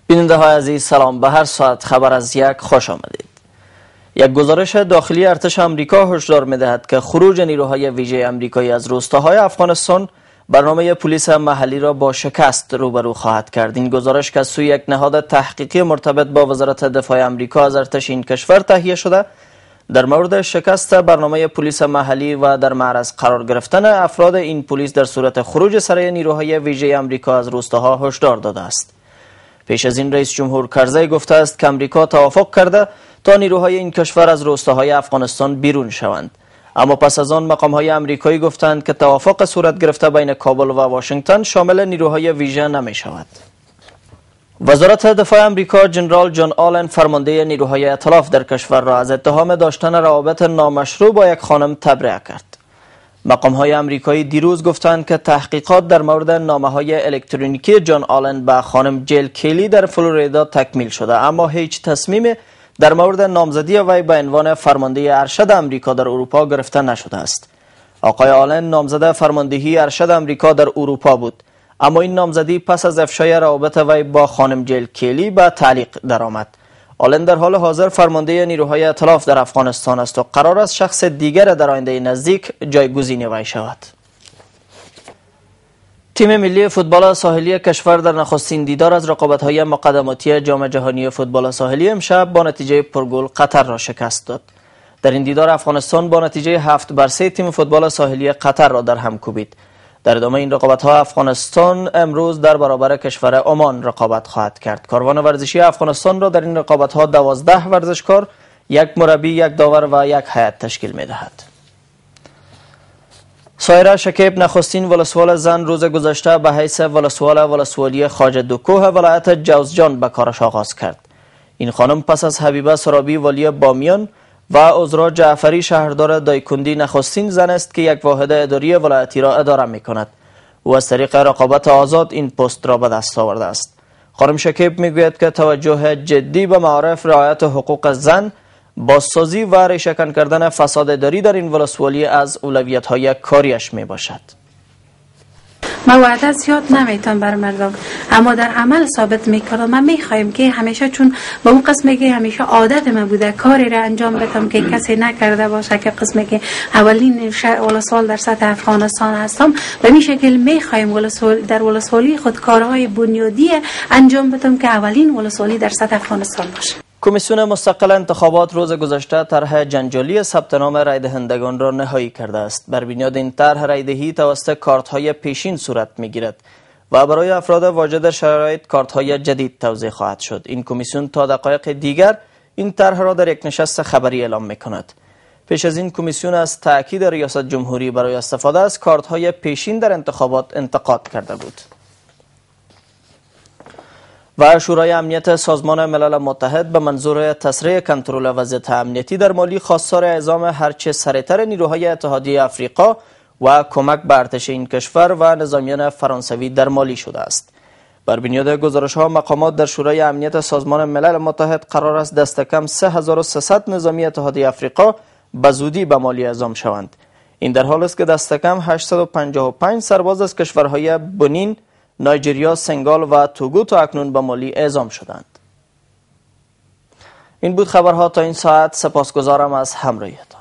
بیننده های عزیز سلام، به هر ساعت خبر از یک خوش آمدید. یک گزارش داخلی ارتش آمریکا هشدار می‌دهد که خروج نیروهای ویژه آمریکایی از روستاهای افغانستان برنامه پلیس محلی را با شکست روبرو خواهد کرد. این گزارش که از سوی یک نهاد تحقیقی مرتبط با وزارت دفاع آمریکا از ارتش این کشور تهیه شده، در مورد شکست برنامه پلیس محلی و در معرض قرار گرفتن افراد این پلیس در صورت خروج سرای نیروهای ویژه آمریکا از روستاها هشدار داده است. پیش از این رئیس جمهور کرزی گفته است که آمریکا توافق کرده تا نیروهای این کشور از روستاهای افغانستان بیرون شوند، اما پس از آن مقام‌های آمریکایی گفتند که توافق صورت گرفته بین کابل و واشنگتن شامل نیروهای ویژه نمی شود. وزارت دفاع آمریکا جنرال جان آلن فرمانده نیروهای ائتلاف در کشور را از اتهام داشتن روابط نامشروع با یک خانم تبرئه کرد. مقام‌های آمریکایی دیروز گفتند که تحقیقات در مورد نامه‌های الکترونیکی جان آلن به خانم جیل کیلی در فلوریدا تکمیل شده، اما هیچ تصمیمی در مورد نامزدی وی به عنوان فرمانده ارشد آمریکا در اروپا گرفته نشده است. آقای آلن نامزد فرماندهی ارشد آمریکا در اروپا بود، اما این نامزدی پس از افشای روابط وی با خانم جیل کیلی به تعلیق درآمد. آلن در حال حاضر فرمانده نیروهای ائتلاف در افغانستان است و قرار است شخص دیگر در آینده نزدیک جایگزین وی شود. تیم ملی فوتبال ساحلی کشور در نخستین دیدار از رقابت‌های مقدماتی جام جهانی فوتبال ساحلی امشب با نتیجه پرگل قطر را شکست داد. در این دیدار افغانستان با نتیجه 7-3 تیم فوتبال ساحلی قطر را در هم کوبید. در ادامه این رقابت‌ها افغانستان امروز در برابر کشور عمان رقابت خواهد کرد. کاروان ورزشی افغانستان را در این رقابت‌ها 12 ورزشکار، یک مربی، یک داور و یک هیئت تشکیل می‌دهد. سایره شکیب نخستین ولسوال زن روز گذشته به حیث ولسوالی خواجه دوکوه ولایت جوزجان به کارش آغاز کرد. این خانم پس از حبیبه سرابی ولی بامیان و عذرا جعفری شهردار دایکندی نخستین زن است که یک واحد اداری ولایتی را اداره می کند. او از طریق رقابت آزاد این پست را به دست آورده است. خانم شکیب می گوید که توجه جدی به معارف، رعایت حقوق زن، بازسازی و ریشه‌کن کردن فساد اداری در این ولسوالی از اولویت‌های کاریش می باشد. ما وعده زیاد نمیتونم بر مردم، اما در عمل ثابت میکنم. من میخوایم که همیشه، چون به اون قسمی که همیشه عادت من بوده کاری را انجام بدم که کسی نکرده باشه، که قسمی که اولین ولسوال در سطح افغانستان هستم، به این شکل میخوایم در ولسوالی خود کارهای بنیادی انجام بدم که اولین ولسوالی در سطح افغانستان باشه. کمیسیون مستقل انتخابات روز گذشته طرح جنجالی ثبت نام رای دهندگان را نهایی کرده است. بر بنیاد این طرح رای دهی توسط کارت‌های پیشین صورت می‌گیرد و برای افراد واجد شرایط کارت‌های جدید توزیع خواهد شد. این کمیسیون تا دقایق دیگر این طرح را در یک نشست خبری اعلام می‌کند. پیش از این کمیسیون از تأکید ریاست جمهوری برای استفاده از کارت‌های پیشین در انتخابات انتقاد کرده بود. و شورای امنیت سازمان ملل متحد به منظور تسریع کنترل وضعیت امنیتی در مالی خواستار اعزام هرچه سریعتر نیروهای اتحادیه افریقا و کمک به ارتش این کشور و نظامیان فرانسوی در مالی شده است. بر بنیاد گزارش‌ها مقامات در شورای امنیت سازمان ملل متحد قرار است دست کم 3300 نظامی اتحادیه افریقا به زودی به مالی اعزام شوند. این در حالی است که دست کم 855 سرباز از کشورهای بنین، نایجریا، سنگال و توگو تا اکنون به مالی اعزام شدند. این بود خبرها تا این ساعت. سپاسگزارم از همراهیتان.